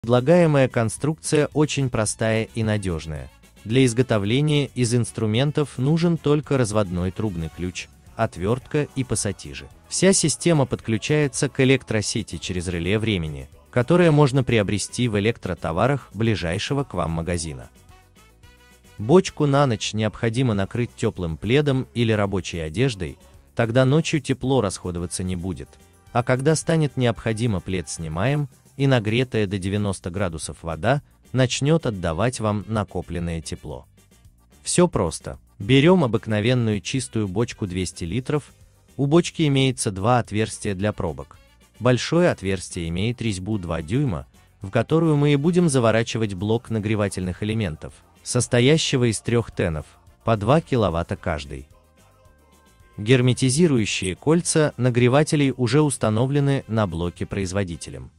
Предлагаемая конструкция очень простая и надежная. Для изготовления из инструментов нужен только разводной трубный ключ, отвертка и пассатижи. Вся система подключается к электросети через реле времени, которое можно приобрести в электротоварах ближайшего к вам магазина. Бочку на ночь необходимо накрыть теплым пледом или рабочей одеждой, тогда ночью тепло расходоваться не будет, а когда станет необходимо, плед снимаем, и нагретая до 90 градусов вода начнет отдавать вам накопленное тепло. Все просто. Берем обыкновенную чистую бочку 200 литров, у бочки имеется два отверстия для пробок. Большое отверстие имеет резьбу 2 дюйма, в которую мы и будем заворачивать блок нагревательных элементов, состоящего из 3 тенов, по 2 киловатта каждый. Герметизирующие кольца нагревателей уже установлены на блоке производителем.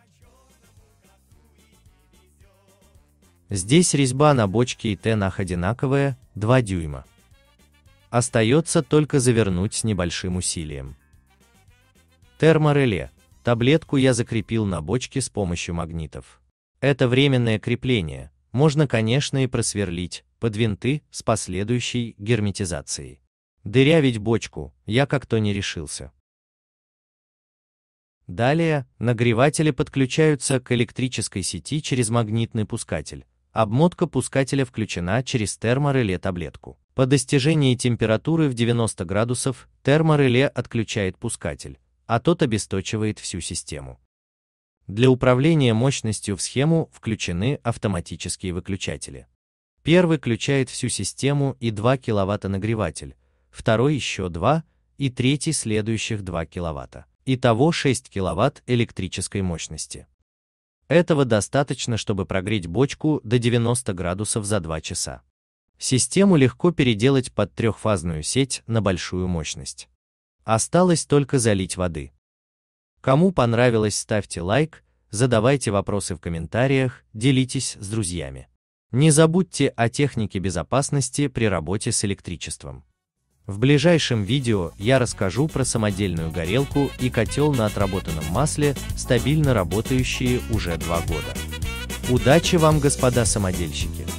Здесь резьба на бочке и тенах одинаковая, 2 дюйма. Остается только завернуть с небольшим усилием. Термореле. Таблетку я закрепил на бочке с помощью магнитов. Это временное крепление, можно, конечно, и просверлить под винты с последующей герметизацией. Дырявить бочку я как-то не решился. Далее, нагреватели подключаются к электрической сети через магнитный пускатель. Обмотка пускателя включена через термореле таблетку. По достижении температуры в 90 градусов термореле отключает пускатель, а тот обесточивает всю систему. Для управления мощностью в схему включены автоматические выключатели. Первый включает всю систему и 2 киловатта нагреватель, второй еще 2 и третий следующих 2 киловатта. Итого 6 киловатт электрической мощности. Этого достаточно, чтобы прогреть бочку до 90 градусов за 2 часа. Систему легко переделать под трехфазную сеть на большую мощность. Осталось только залить воды. Кому понравилось, ставьте лайк, задавайте вопросы в комментариях, делитесь с друзьями. Не забудьте о технике безопасности при работе с электричеством. В ближайшем видео я расскажу про самодельную горелку и котел на отработанном масле, стабильно работающие уже 2 года. Удачи вам, господа самодельщики!